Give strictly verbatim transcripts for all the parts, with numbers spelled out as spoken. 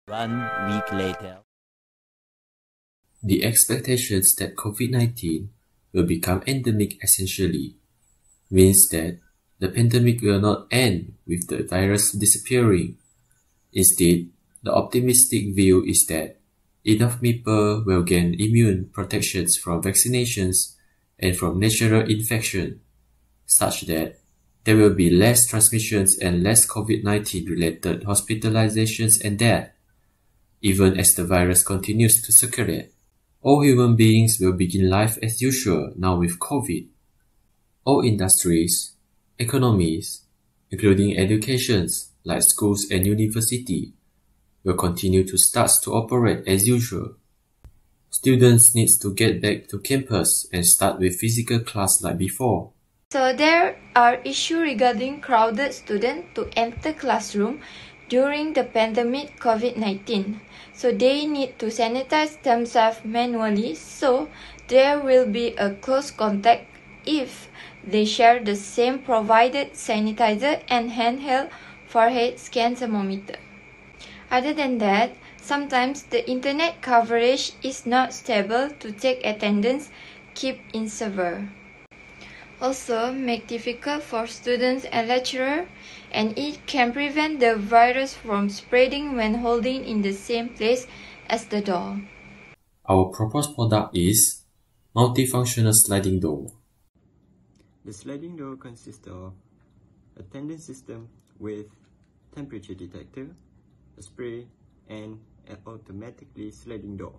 One week later. The expectations that COVID nineteen will become endemic essentially means that the pandemic will not end with the virus disappearing. Instead, the optimistic view is that enough people will gain immune protections from vaccinations and from natural infection, such that there will be less transmissions and less COVID nineteen related hospitalizations and death. Even as the virus continues to circulate, all human beings will begin life as usual now with COVID. All industries, economies, including educations like schools and university, will continue to start to operate as usual. Students need to get back to campus and start with physical class like before. So there are issues regarding crowded students to enter classroom during the pandemic COVID nineteen. So they need to sanitize themselves manually, so there will be a close contact if they share the same provided sanitizer and handheld forehead scan thermometer. Other than that, sometimes the internet coverage is not stable to take attendance keep in server. Also make difficult for students and lecturers, and it can prevent the virus from spreading when holding in the same place as the door. Our proposed product is multifunctional sliding door. The sliding door consists of a attendance system with temperature detector, a spray, and an automatically sliding door.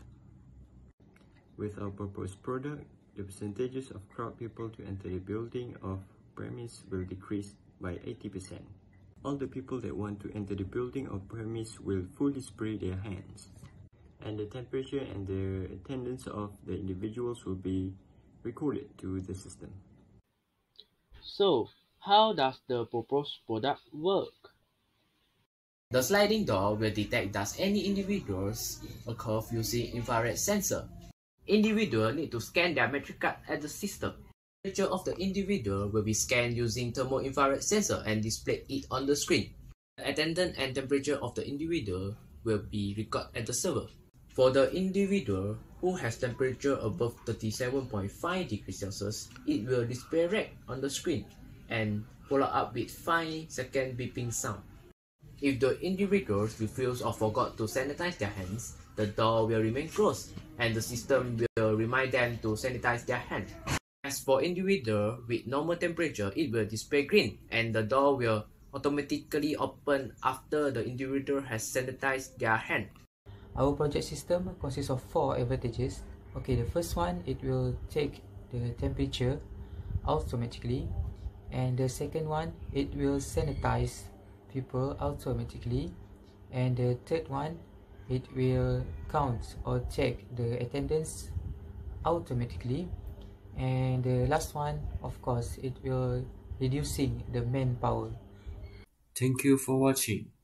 With our proposed product, the percentages of crowd people to enter the building of premise will decrease by eighty percent. All the people that want to enter the building or premise will fully spray their hands. And the temperature and the attendance of the individuals will be recorded to the system. So, how does the proposed product work? The sliding door will detect does any individuals a curve using infrared sensor. Individuals need to scan their metric card at the system. The temperature of the individual will be scanned using thermo-infrared sensor and display it on the screen. The attendance and temperature of the individual will be recorded at the server. For the individual who has temperature above thirty-seven point five degrees Celsius, it will display red on the screen and follow up with five second beeping sound. If the individuals refuse or forgot to sanitize their hands, the door will remain closed and the system will remind them to sanitize their hands. As for individuals with normal temperature, it will display green and the door will automatically open after the individual has sanitized their hand. Our project system consists of four advantages. Okay, the first one, it will take the temperature automatically, and the second one, it will sanitize people automatically, and the third one, it will count or check the attendance automatically, and the last one, of course, it will reducing the manpower. Thank you for watching.